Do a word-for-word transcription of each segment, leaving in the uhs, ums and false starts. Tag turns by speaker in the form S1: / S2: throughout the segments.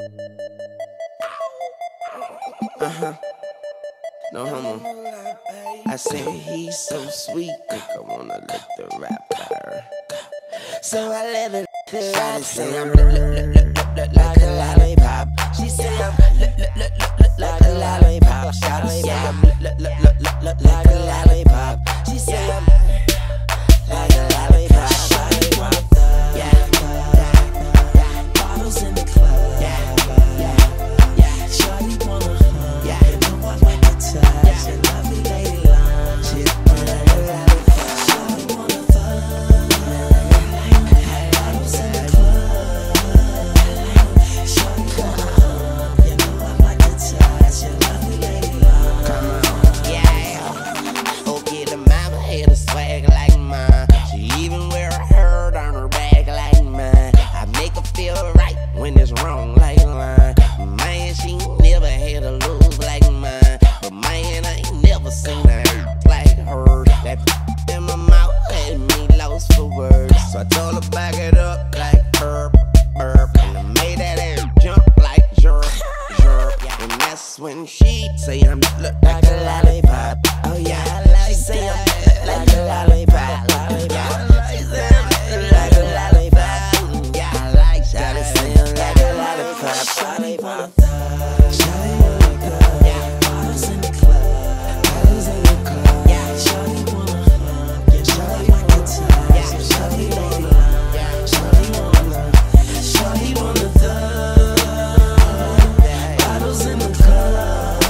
S1: Uh-huh. No homo. I said he's so sweet, think I wanna lick the rapper. So I let her Shawty say I'm look, look, look, look, look, look like a lollipop. She say I'm look, look, look, look, look like a lollipop. Shawty say I'm look, look, look, look, look, look like a lollipop. She say I'm like a lollipop. Shawty want the yeah, bottles in the club. Yeah, yeah, yeah. Shawty wanna hug. Yeah, you know I like to touch. And lovely lady long. She's like a lollipop. Shawty wanna fuck. Bottles in the club. Shawty wanna hug. You know I like to touch. And lovely lady long. Come on, yeah. Okay, the mama had a swag like mine. She even wear a hurt on her back like mine. I make her feel right when it's wrong like a line. Man, she never had a lose like mine. But man, I ain't never seen a hurt like her. That in my mouth had me lost for words. So I told her back it up like herb, herb. And I made that air jump like jerk, jerk. And that's when she say I'm look like a lollipop. Oh yeah, I like she say I'm look like a lollipop. Lollipop. She say I'm look like a lollipop. Yeah, I like Shawty say I'm like a lollipop. Shawty wanna thug. Shawty wanna thug. Yeah, bottles in the club. Bottles in the club. Yeah, Shawty wanna hug. Yeah, Shawty like to touch. Yeah, Shawty wanna love. Yeah, Shawty wanna love. Shawty wanna thug. Bottles in the club.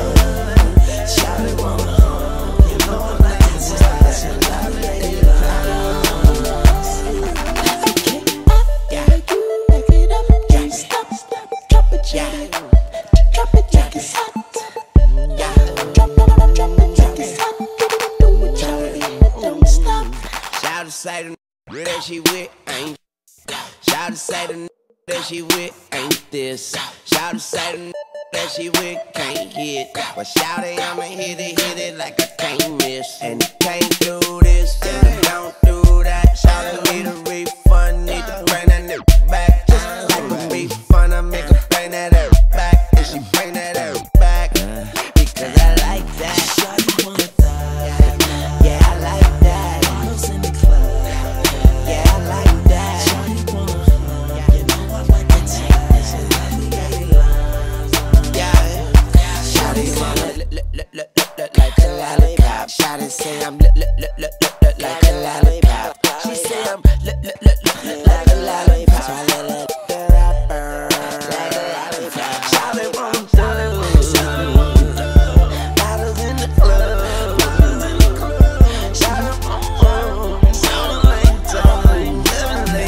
S1: Shawty wanna hug. You know I like to touch. And love lady loves. Okay, yeah, you back it up. Can't stop, stop, drop it, yeah. Drop it, drop it's hot. Yeah, drop it, drop it, drop it's hot. Do it, drop it, don't stop. Shawty say the that she with ain't. Shawty say the that she with ain't this. Shawty say the that she with can't hit. But shawty, I'ma hit it, hit it like I can't miss. And you can't do this, and you don't do that. Shawty need a refund, need to bring that nigga back. Just like a refund, I make her bring that air back. And she bring that air back, because I like that. Shawty wanna thug, yeah, I like that. Bottles in the club, yeah, I like that. Shawty wanna hug, you know I like to touch. And lovely lady loves, yeah. Shawty wanna look, look, look, look, look, look like a lollipop. Shawty say I'm look, look, look, look, look, look like a lollipop. She say I'm look, look, look, look, look like a lollipop. So I let her the rapper like a lollipop. Shawty wanna thug, Shawty wanna thug. Bottles in the club, bottles in the club. Shawty wanna hug, Shawty like tongue, living they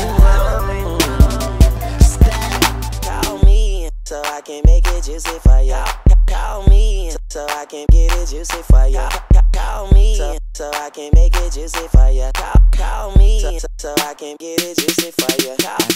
S1: love. Stop, call me so I can make it juicy for ya. Call me so I can get it juicy for ya. Call me so, so I can make it juicy for ya. Call, call me so, so I can get it juicy for ya. Call